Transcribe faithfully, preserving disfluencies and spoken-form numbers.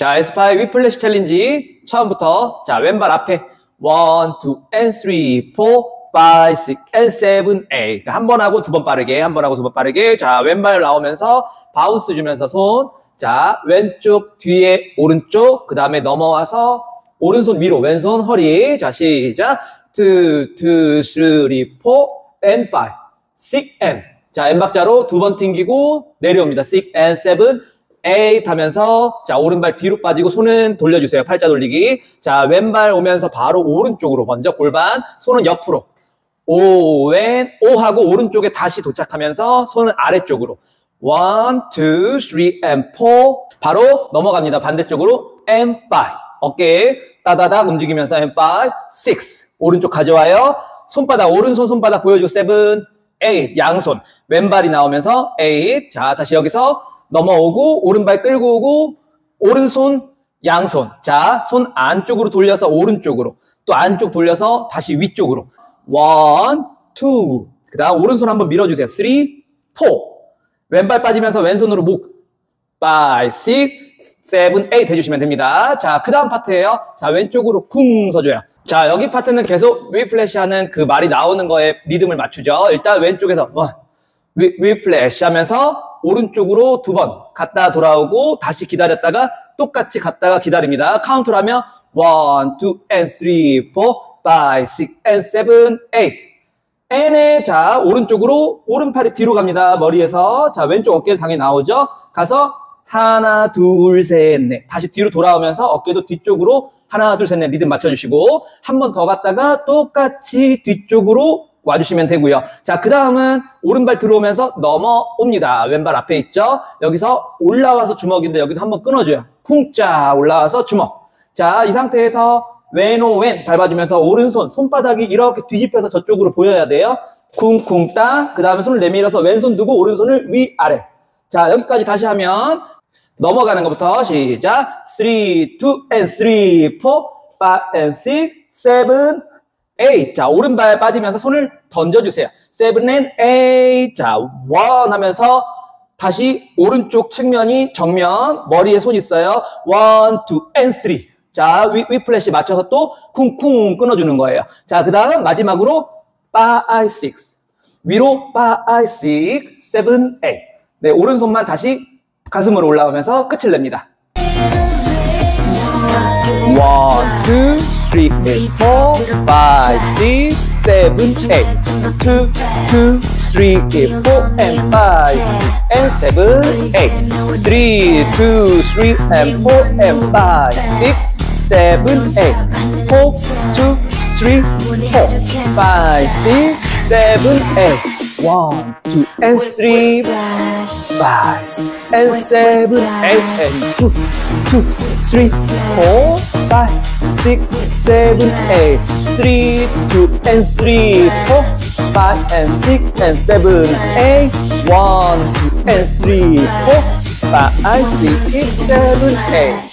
자, 에스파이 위플래시 챌린지 처음부터 자 왼발 앞에 원, 투, and three, four, five, six, and seven, eight. 한 번 하고 두 번 빠르게, 한 번 하고 두 번 빠르게. 자, 왼발 나오면서 바운스 주면서 손. 자, 왼쪽 뒤에 오른쪽. 그 다음에 넘어와서 오른손 위로, 왼손 허리. 자, 시작. two, two, three, four, and five, six, and. 자, N박자로 두 번 튕기고 내려옵니다. six, and seven, eight 하면서 자, 오른발 뒤로 빠지고 손은 돌려주세요. 팔자 돌리기. 자, 왼발 오면서 바로 오른쪽으로 먼저 골반, 손은 옆으로. 오, 왼, 오 하고 오른쪽에 다시 도착하면서 손은 아래쪽으로. one, two, three, and four. 바로 넘어갑니다. 반대쪽으로. and five. 어깨 따다닥 움직이면서 and five, six. 오른쪽 가져와요. 손바닥, 오른손 손바닥 보여주고 seven, eight. 양손. 왼발이 나오면서 eight. 자, 다시 여기서 넘어오고 오른발 끌고 오고 오른손 양손. 자, 손 안쪽으로 돌려서 오른쪽으로. 또 안쪽 돌려서 다시 위쪽으로. one, two. 그 다음 오른손 한번 밀어주세요. three, four. 왼발 빠지면서 왼손으로 목. five, six, seven, eight 해주시면 됩니다. 자, 그 다음 파트예요. 자, 왼쪽으로 쿵 서줘요. 자, 여기 파트는 계속 위플래시 하는 그 말이 나오는 거에 리듬을 맞추죠. 일단 왼쪽에서 원, 위, 위플래시 하면서 오른쪽으로 두 번 갔다 돌아오고 다시 기다렸다가 똑같이 갔다가 기다립니다. 카운트를 하면 one, two, and three, four, five, six, and seven, eight. N에 자 오른쪽으로 오른팔이 뒤로 갑니다. 머리에서 자 왼쪽 어깨는 당연히 나오죠. 가서 하나, 둘, 셋, 넷. 다시 뒤로 돌아오면서 어깨도 뒤쪽으로 하나, 둘, 셋, 넷 리듬 맞춰주시고 한 번 더 갔다가 똑같이 뒤쪽으로 와주시면 되고요. 자, 그 다음은 오른발 들어오면서 넘어옵니다. 왼발 앞에 있죠? 여기서 올라와서 주먹인데 여기도 한번 끊어줘요. 쿵짜 올라와서 주먹. 자, 이 상태에서 왼오 왼 밟아주면서 오른손 손바닥이 이렇게 뒤집혀서 저쪽으로 보여야 돼요. 쿵쿵 따. 그 다음에 손을 내밀어서 왼손 두고 오른손을 위아래. 자, 여기까지 다시 하면 넘어가는 것부터 시작. three, two, and three, four, five, and six, seven, eight. 자, 오른발 빠지면서 손을 던져주세요. seven and eight. 자, one 하면서 다시 오른쪽 측면이 정면, 머리에 손 있어요. one, two, and three. 자, 위, 위플래시 맞춰서 또 쿵쿵 끊어주는 거예요. 자, 그 다음 마지막으로 five, six. 위로 five, six, seven, eight. 네, 오른손만 다시 가슴으로 올라오면서 끝을 냅니다. one, two, three, four, five, six, seven, eight. two, two, three, four, and five, and seven, eight. three, two, three, and four, and five, six, seven, eight. four, two, three, four, five, six, seven, eight. one, two, and three, five, and seven, eight, and two, two, three, four, five, six, seven, eight, three, two, and three, four, five, and six, and seven, eight, one, two, and three, four, five, six, seven, eight.